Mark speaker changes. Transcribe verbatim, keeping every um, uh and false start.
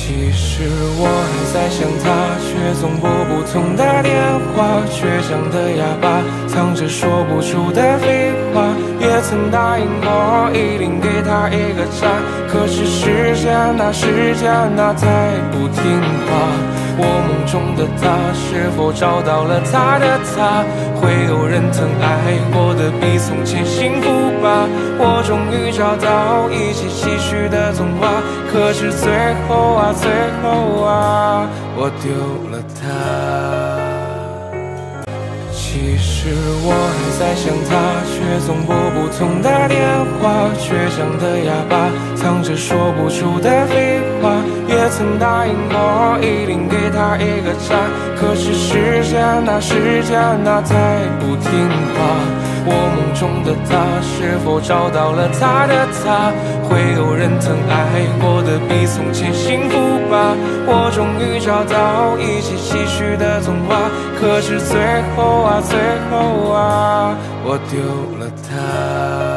Speaker 1: 其实我还在想他，却总拨不通的电话。倔强的哑巴，藏着说不出的废话。也曾答应过，一定给他一个家。可是时间啊时间啊，太不听话。我梦中的他，是否找到了他的他？会有人曾爱过的比从前幸福吧？我终于找到一起唏嘘的童话。可是最后啊最后啊，我丢了他。其实我还在想他，却总拨不通的电话。倔强的哑巴，藏着说不出的废话。也曾答应过，一定给他一个家。可是时间啊时间啊，太不听话。我梦中的他，是否找到了他的他？会有人曾爱过的比从前幸福吧？我终于找到一起唏嘘的童话。可是最后啊最后啊，我丢了他。